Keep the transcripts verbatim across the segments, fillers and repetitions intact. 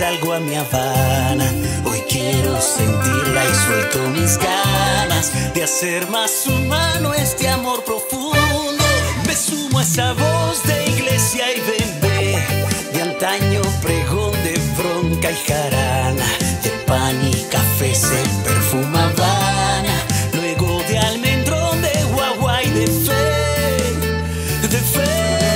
salgo a mi Habana. Hoy quiero sentirla y suelto mis ganas de hacer más humano este amor profundo. Me sumo a esa voz de iglesia y bebé, de antaño pregón de bronca y jarana, de pan y café se perfuma Habana, luego de almendrón, de guagua y de fe, de fe.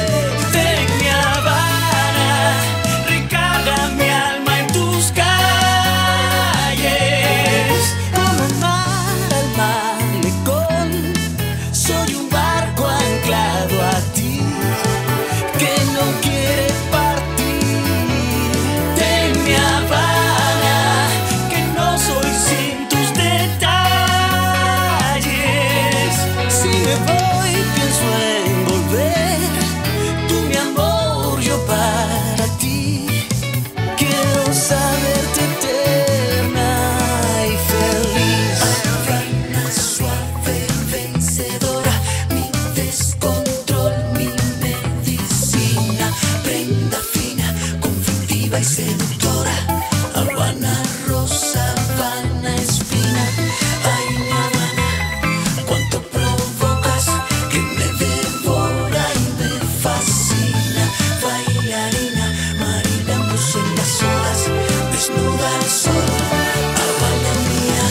Y seductora, Habana rosa, Habana espina. Ay, mi Habana, cuánto provocas, que me devora y me fascina. Bailarina, marinamos en las olas, desnuda al sol. Habana mía,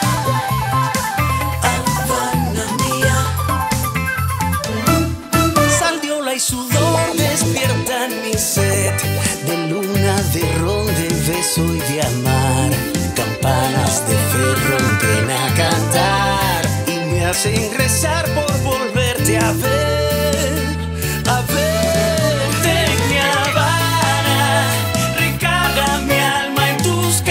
Habana mía. Saldiola y sudor despiertan mi sed, de ron, de beso y de amar. Campanas de fe rompen a cantar y me hacen rezar por volverte a ver, a verte en mi Habana. Recarga mi alma en tus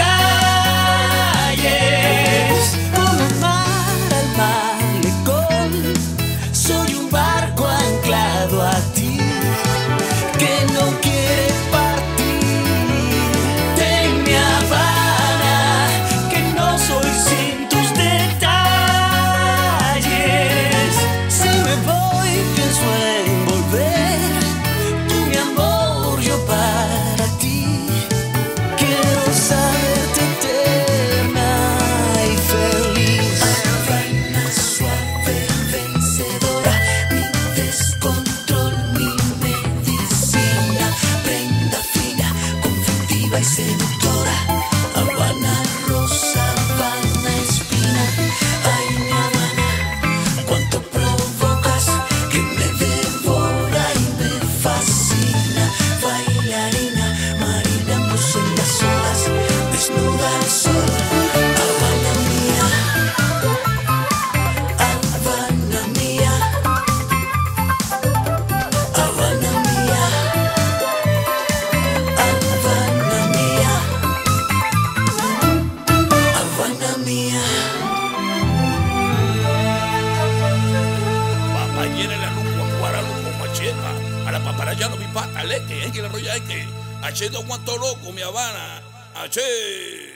calles, como el mar al malecón. Soy un barco anclado a ti que no quiere y seductora, Habana rosa, Habana espina. Ay, mi Habana, cuánto provocas, que me devora y me fascina. Bailarina, marinamos en las olas, desnuda al sol. Habana mía, Habana mía, Habana mía. A la paparayano mi pata, leque, es que la roya es que, haciendo cuanto loco mi Habana, hace.